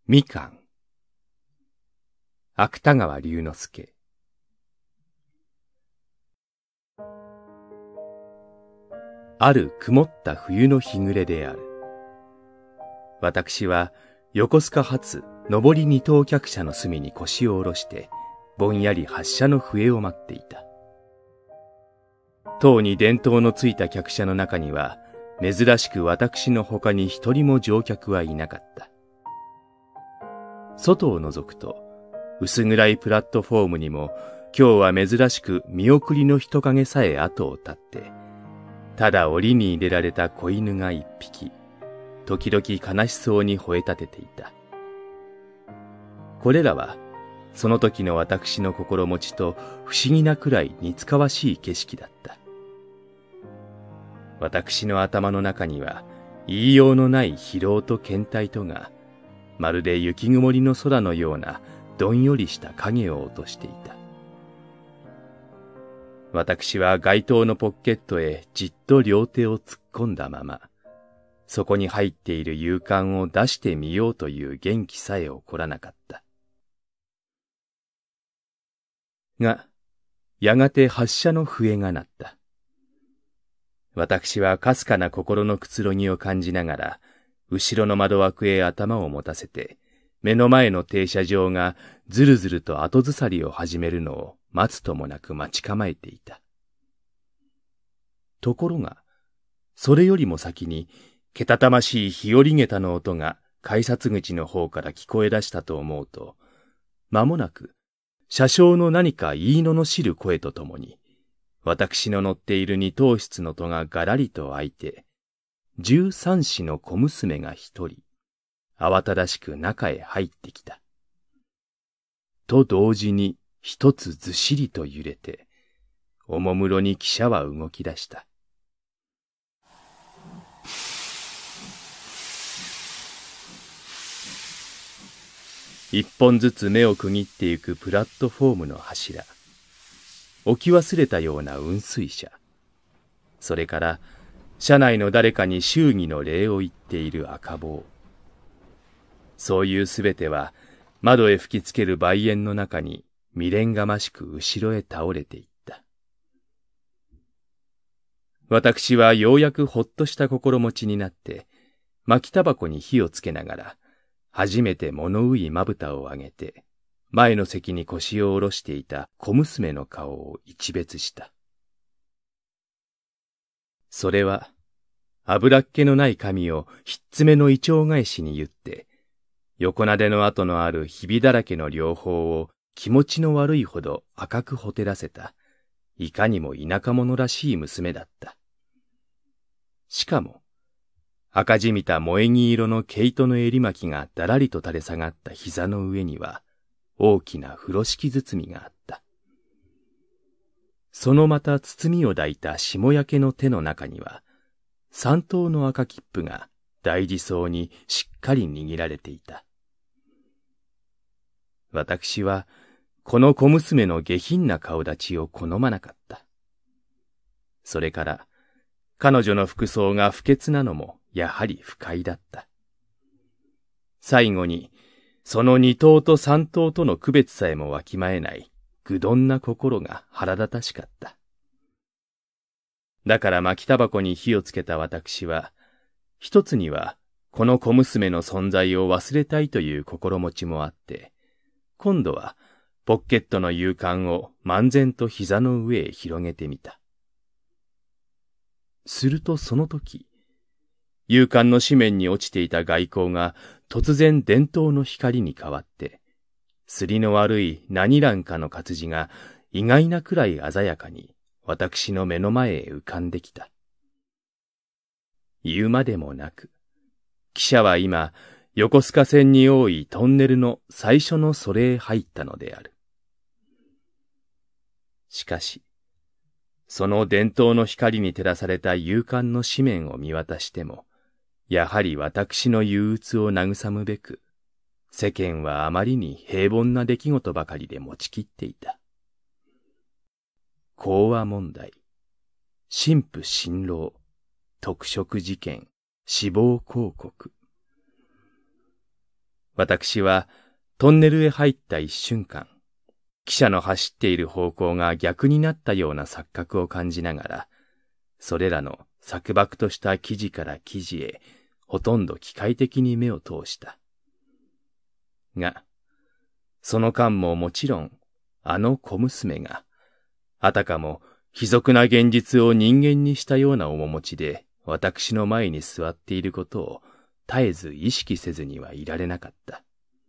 みかん。芥川龍之介。ある曇った冬の日暮れである。私は横須賀発上り二等客車の隅に腰を下ろしてぼんやり発車の笛を待っていた。塔に電灯のついた客車の中には珍しく私の他に一人も乗客はいなかった。外を覗くと薄暗いプラットフォームにも今日は珍しく見送りの人影さえ後を絶って、ただ檻に入れられた子犬が一匹、時々悲しそうに吠え立てていた。これらはその時の私の心持ちと不思議なくらい似つかわしい景色だった。私の頭の中には言いようのない疲労と倦怠とが、まるで雪曇りの空のようなどんよりした影を落としていた。私は街灯のポッケットへじっと両手を突っ込んだまま、そこに入っている夕刊を出してみようという元気さえ起こらなかった。が、やがて発車の笛が鳴った。私はかすかな心のくつろぎを感じながら、後ろの窓枠へ頭を持たせて、目の前の停車場がずるずると後ずさりを始めるのを待つともなく待ち構えていた。ところが、それよりも先に、けたたましい日和げたの音が改札口の方から聞こえ出したと思うと、間もなく、車掌の何か言い罵る声とともに、私の乗っている二等室の戸ががらりと開いて、13子の小娘が一人、慌ただしく中へ入ってきた。と同時に一つずしりと揺れて、おもむろに汽車は動き出した。一本ずつ目を区切ってゆくプラットフォームの柱、置き忘れたような雲水車、それから車内の誰かに祝儀の礼を言っている赤帽。そういうすべては窓へ吹きつける梅煙の中に未練がましく後ろへ倒れていった。私はようやくほっとした心持ちになって、巻きタバコに火をつけながら、初めて物憂いまぶたを上げて、前の席に腰を下ろしていた小娘の顔を一別した。それは、油っ気のない髪をひっつめのイチョウ返しに結って、横撫での跡のあるひびだらけの両方を気持ちの悪いほど赤くほてらせた、いかにも田舎者らしい娘だった。しかも、赤じみた萌え木色の毛糸の襟巻きがだらりと垂れ下がった膝の上には、大きな風呂敷包みがあった。そのまた包みを抱いた霜焼けの手の中には、3等の赤切符が大事そうにしっかり握られていた。私は、この小娘の下品な顔立ちを好まなかった。それから、彼女の服装が不潔なのもやはり不快だった。最後に、その2等と3等との区別さえもわきまえない愚鈍な心が腹立たしかった。だから巻きタバコに火をつけた私は、一つにはこの小娘の存在を忘れたいという心持ちもあって、今度はポッケットの夕刊を漫然と膝の上へ広げてみた。するとその時、夕刊の紙面に落ちていた外光が突然電灯の光に変わって、すりの悪い何欄かの活字が意外なくらい鮮やかに私の目の前へ浮かんできた。言うまでもなく、汽車は今、横須賀線に多いトンネルの最初のそれへ入ったのである。しかし、その電灯の光に照らされた夕刊の紙面を見渡しても、やはり私の憂鬱を慰むべく、世間はあまりに平凡な出来事ばかりで持ちきっていた。講和問題、神父新郎、特色事件、死亡広告。 私はトンネルへ入った一瞬間、汽車の走っている方向が逆になったような錯覚を感じながら、それらの錯漠とした生地から生地へ、ほとんど機械的に目を通した。が、その間ももちろん、あの小娘が、あたかも卑俗な現実を人間にしたような面持ちで、私の前に座っていることを絶えず意識せずにはいられなかった。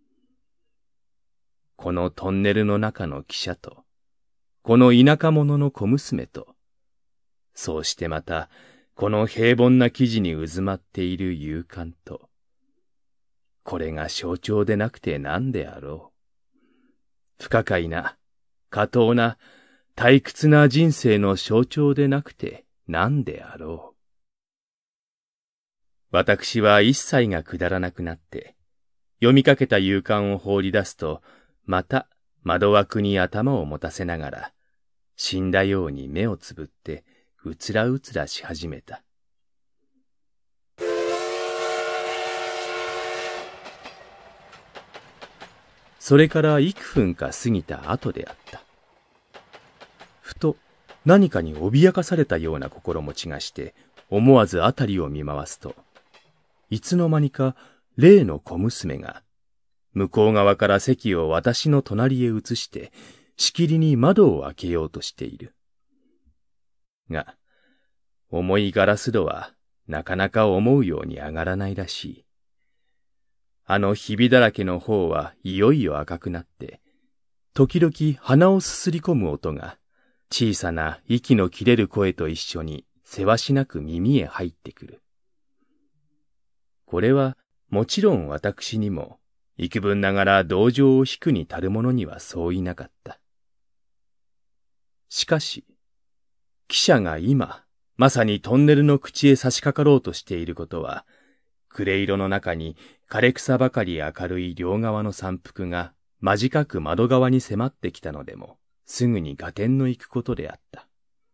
このトンネルの中の汽車と、この田舎者の小娘と、そうしてまた、この平凡な生地に渦まっている勇敢と、これが象徴でなくて何であろう。不可解な、下等な、退屈な人生の象徴でなくて何であろう。私は一切がくだらなくなって、読みかけた勇敢を放り出すと、また窓枠に頭を持たせながら、死んだように目をつぶって、うつらうつらし始めた。それから幾分か過ぎた後であった。ふと何かに脅かされたような心持ちがして、思わずあたりを見回すと、いつの間にか例の小娘が、向こう側から席を私の隣へ移して、しきりに窓を開けようとしている。が、重いガラス戸はなかなか思うように上がらないらしい。あのひびだらけの方はいよいよ赤くなって、時々鼻をすすり込む音が、小さな息の切れる声と一緒にせわしなく耳へ入ってくる。これはもちろん私にも、幾分ながら同情を引くに足る者にはそういなかった。しかし、汽車が今、まさにトンネルの口へ差し掛かろうとしていることは、暮れ色の中に枯れ草ばかり明るい両側の山腹が間近く窓側に迫ってきたのでも、すぐに合点の行くことであった。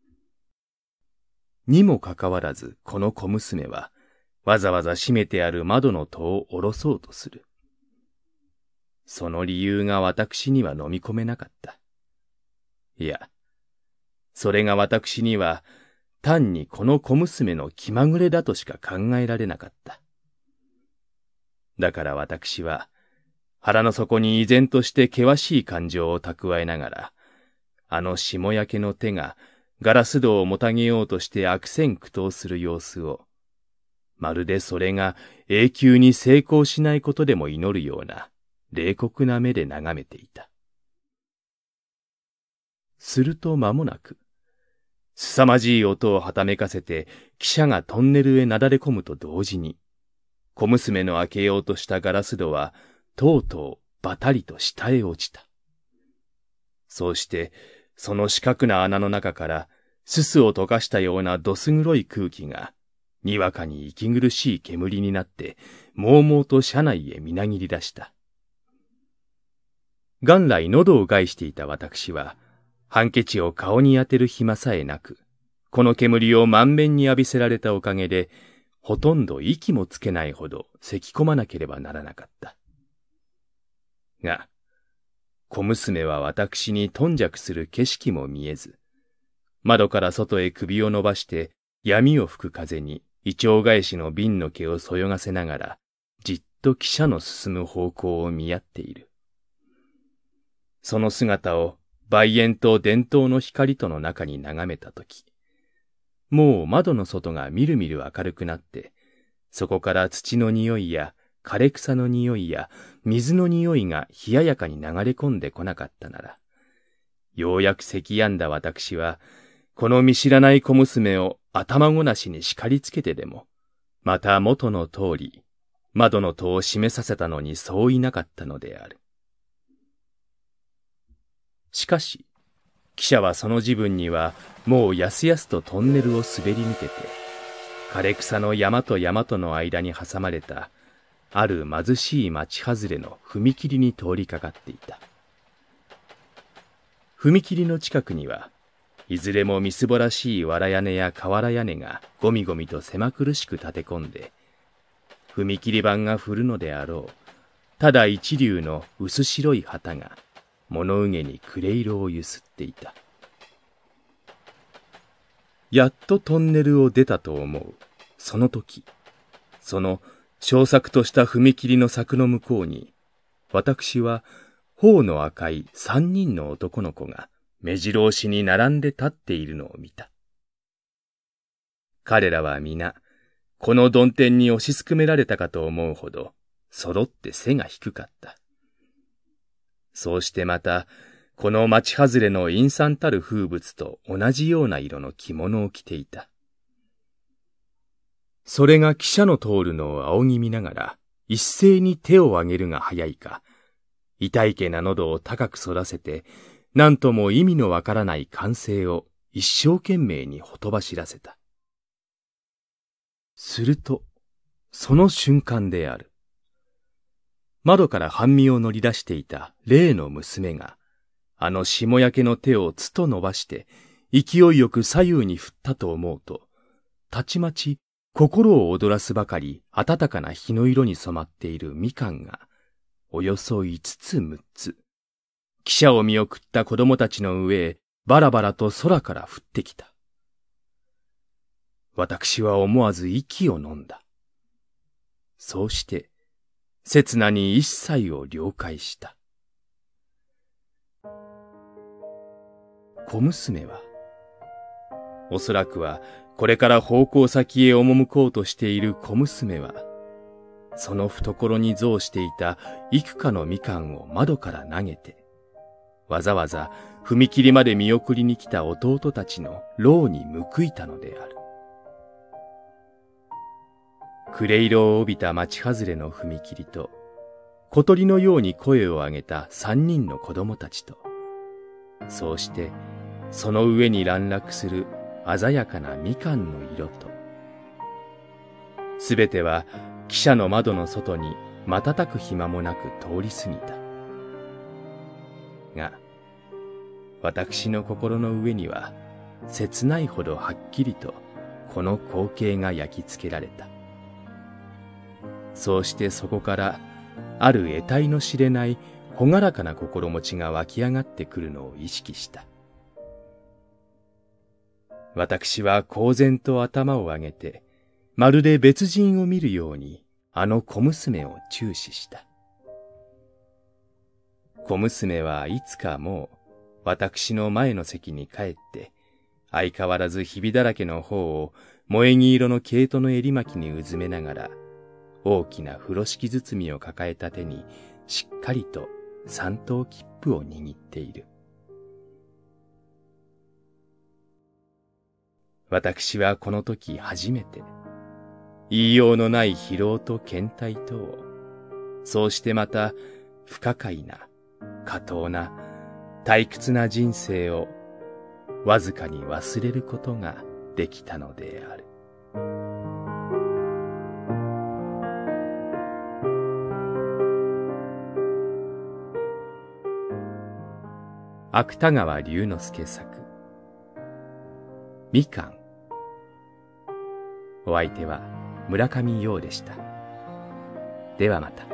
にもかかわらず、この小娘は、わざわざ閉めてある窓の戸を下ろそうとする。その理由が私には飲み込めなかった。いや、それが私には単にこの小娘の気まぐれだとしか考えられなかった。だから私は腹の底に依然として険しい感情を蓄えながら、あの霜焼けの手がガラス戸をもたげようとして悪戦苦闘する様子を、まるでそれが永久に成功しないことでも祈るような冷酷な目で眺めていた。すると間もなく、凄まじい音をはためかせて汽車がトンネルへなだれ込むと同時に、小娘の開けようとしたガラス戸はとうとうバタリと下へ落ちた。そうしてその四角な穴の中からすすを溶かしたようなどす黒い空気がにわかに息苦しい煙になって猛々と車内へみなぎり出した。元来喉を害していた私は、ハンケチを顔に当てる暇さえなく、この煙を満面に浴びせられたおかげで、ほとんど息もつけないほど咳込まなければならなかった。が、小娘は私に頓着する景色も見えず、窓から外へ首を伸ばして闇を吹く風にイチョウ返しの瓶の毛をそよがせながら、じっと汽車の進む方向を見合っている。その姿を梅煙と電灯の光との中に眺めたとき、もう窓の外がみるみる明るくなって、そこから土の匂いや枯れ草の匂いや水の匂いが冷ややかに流れ込んでこなかったなら、ようやく咳やんだ私は、この見知らない小娘を頭ごなしに叱りつけてでも、また元の通り、窓の戸を閉めさせたのにそういなかったのである。しかし、汽車はその時分にはもうやすやすとトンネルを滑り抜けて、枯れ草の山と山との間に挟まれた、ある貧しい町外れの踏切に通りかかっていた。踏切の近くには、いずれもみすぼらしい藁屋根や瓦屋根がゴミゴミと狭苦しく立て込んで、踏切板が振るのであろう、 ただ一粒の薄白い旗が物憂げに暮れ色をゆすっていた。やっとトンネルを出たと思うその時、その小作とした踏切の柵の向こうに、私は頬の赤い三人の男の子が目白押しに並んで立っているのを見た。彼らは皆、この曇天に押しすくめられたかと思うほど、揃って背が低かった。そうしてまた、この町外れの陰惨たる風物と同じような色の着物を着ていた。それが汽車の通るのを仰ぎ見ながら、一斉に手を挙げるが早いか、痛いけな喉を高く反らせて、何とも意味のわからない歓声を一生懸命にほとばしらせた。すると、その瞬間である。窓から半身を乗り出していた例の娘が、あの霜焼けの手をつと伸ばして、勢いよく左右に振ったと思うと、たちまち心を躍らすばかり暖かな日の色に染まっているみかんが、およそ5つ6つ、汽車を見送った子供たちの上へバラバラと空から降ってきた。私は思わず息を飲んだ。そうして、刹那に一切を了解した。小娘は、おそらくはこれから奉公先へ赴こうとしている小娘は、その懐に蔵していた幾かのみかんを窓から投げて、わざわざ踏切まで見送りに来た弟たちの牢に報いたのである。暮れ色を帯びた町外れの踏切と、小鳥のように声を上げた三人の子供たちと、そうしてその上に乱落する鮮やかなみかんの色と、すべては汽車の窓の外に瞬く暇もなく通り過ぎた。が、私の心の上には切ないほどはっきりとこの光景が焼き付けられた。そうしてそこからある得体の知れない朗らかな心持ちが湧き上がってくるのを意識した。私は公然と頭を上げて、まるで別人を見るようにあの小娘を注視した。小娘はいつかもう私の前の席に帰って、相変わらずひびだらけの方を萌え木色の毛糸の襟巻きにうずめながら、大きな風呂敷包みを抱えた手にしっかりと三等切符を握っている。私はこの時初めて、言いようのない疲労と倦怠とを、そうしてまた不可解な、下等な、退屈な人生をわずかに忘れることができたのである。芥川龍之介作、みかん。お相手は村上陽でした。ではまた。